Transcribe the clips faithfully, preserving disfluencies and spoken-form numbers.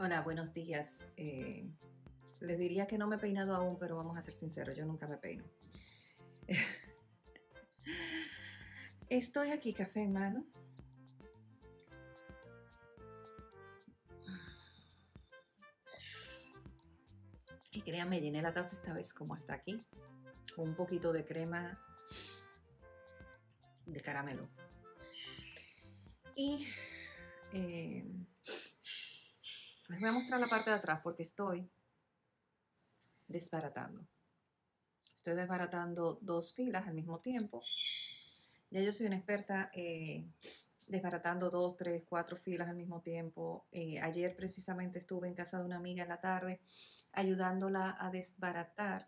Hola, buenos días. Eh, les diría que no me he peinado aún, pero vamos a ser sinceros, yo nunca me peino. Estoy aquí, café en mano. Y créanme, llené la taza esta vez como hasta aquí, con un poquito de crema de caramelo. Y eh, les voy a mostrar la parte de atrás porque estoy desbaratando. Estoy desbaratando dos filas al mismo tiempo. Ya yo soy una experta eh, desbaratando dos, tres, cuatro filas al mismo tiempo. Eh, ayer precisamente estuve en casa de una amiga en la tarde ayudándola a desbaratar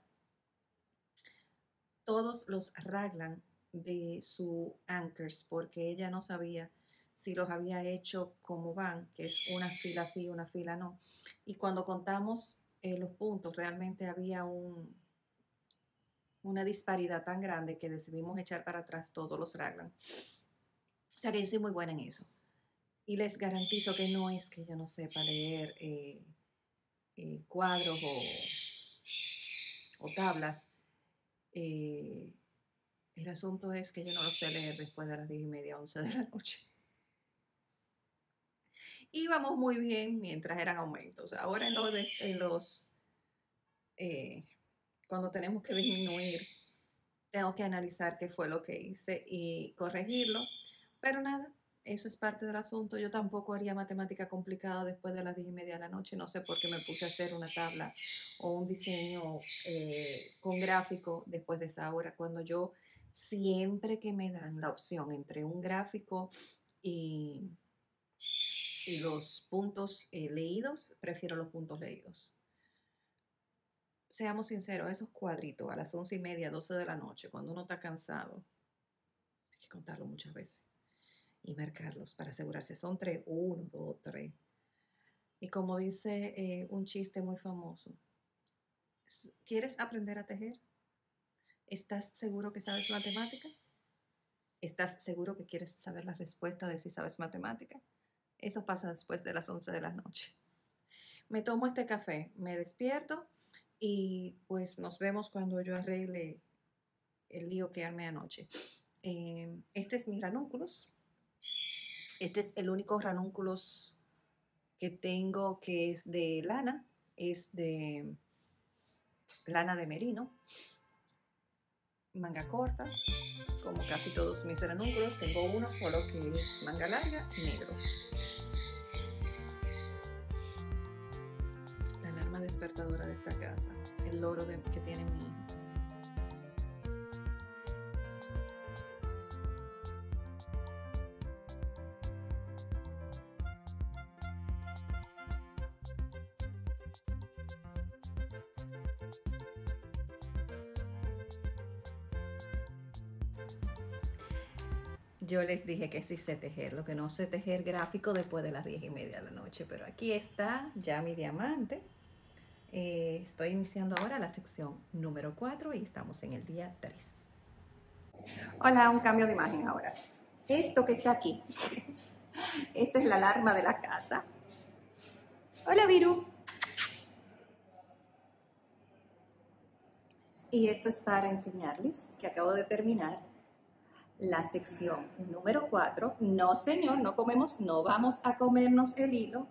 todos los raglan de su anchors porque ella no sabía si los había hecho como van, que es una fila sí, una fila no. Y cuando contamos eh, los puntos, realmente había un, una disparidad tan grande que decidimos echar para atrás todos los raglan. O sea que yo soy muy buena en eso. Y les garantizo que no es que yo no sepa leer eh, eh, cuadros o, o tablas. Eh, el asunto es que yo no lo sé leer después de las diez y media, once de la noche. Íbamos muy bien mientras eran aumentos. Ahora en los, en los eh, cuando tenemos que disminuir, tengo que analizar qué fue lo que hice y corregirlo. Pero nada, eso es parte del asunto. Yo tampoco haría matemática complicada después de las diez y media de la noche. No sé por qué me puse a hacer una tabla o un diseño eh, con gráfico después de esa hora, cuando yo siempre que me dan la opción entre un gráfico y, y los puntos eh, leídos, prefiero los puntos leídos. Seamos sinceros, esos cuadritos a las once y media, doce de la noche, cuando uno está cansado, hay que contarlo muchas veces y marcarlos para asegurarse. Son tres, uno, dos, tres. Y como dice eh, un chiste muy famoso, ¿quieres aprender a tejer? ¿Estás seguro que sabes matemática? ¿Estás seguro que quieres saber la respuesta de si sabes matemática? Eso pasa después de las once de la noche. Me tomo este café, me despierto y pues nos vemos cuando yo arregle el lío que armé anoche. Eh, este es mi ranúnculos. Este es el único ranúnculos que tengo que es de lana. Es de lana de merino. Manga corta, como casi todos mis ranúnculos. Tengo uno solo que es manga larga, negro. La alarma despertadora de esta casa. El loro de, que tiene mi hijo. Yo les dije que sí sé tejer, lo que no sé tejer gráfico después de las diez y media de la noche, pero aquí está ya mi diamante. Eh, estoy iniciando ahora la sección número cuatro y estamos en el día tres. Hola, un cambio de imagen ahora. Esto que está aquí, esta es la alarma de la casa. Hola, Viru. Y esto es para enseñarles que acabo de terminar la sección número cuatro. No, señor, no comemos, no vamos a comernos el hilo.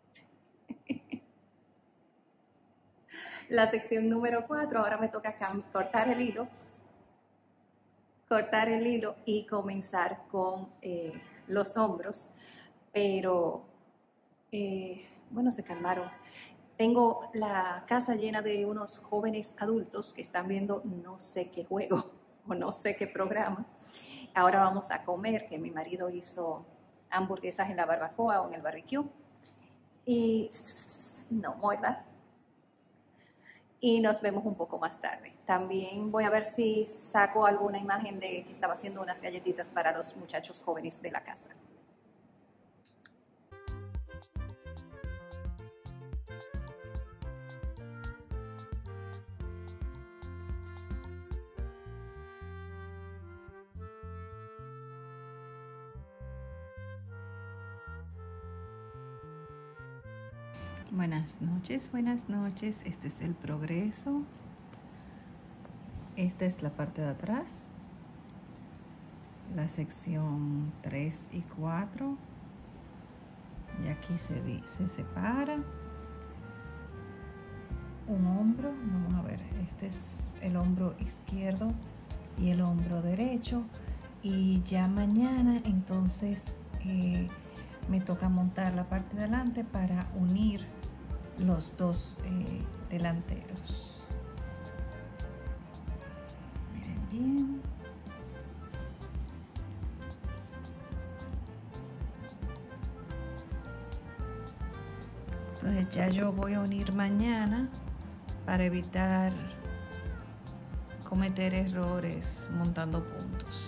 La sección número cuatro, ahora me toca cortar el hilo, cortar el hilo y comenzar con eh, los hombros, pero eh, bueno, se calmaron. Tengo la casa llena de unos jóvenes adultos que están viendo no sé qué juego o no sé qué programa. Ahora vamos a comer, que mi marido hizo hamburguesas en la barbacoa o en el barbecue. Y no muerda. Y nos vemos un poco más tarde. También voy a ver si saco alguna imagen de que estaba haciendo unas galletitas para los muchachos jóvenes de la casa. Buenas noches, buenas noches. Este es el progreso. Esta es la parte de atrás. La sección tres y cuatro. Y aquí se, se separa. Un hombro. Vamos a ver. Este es el hombro izquierdo y el hombro derecho. Y ya mañana entonces eh, me toca montar la parte de adelante para unir los dos eh, delanteros. Miren bien. Entonces ya yo voy a unir mañana para evitar cometer errores montando puntos.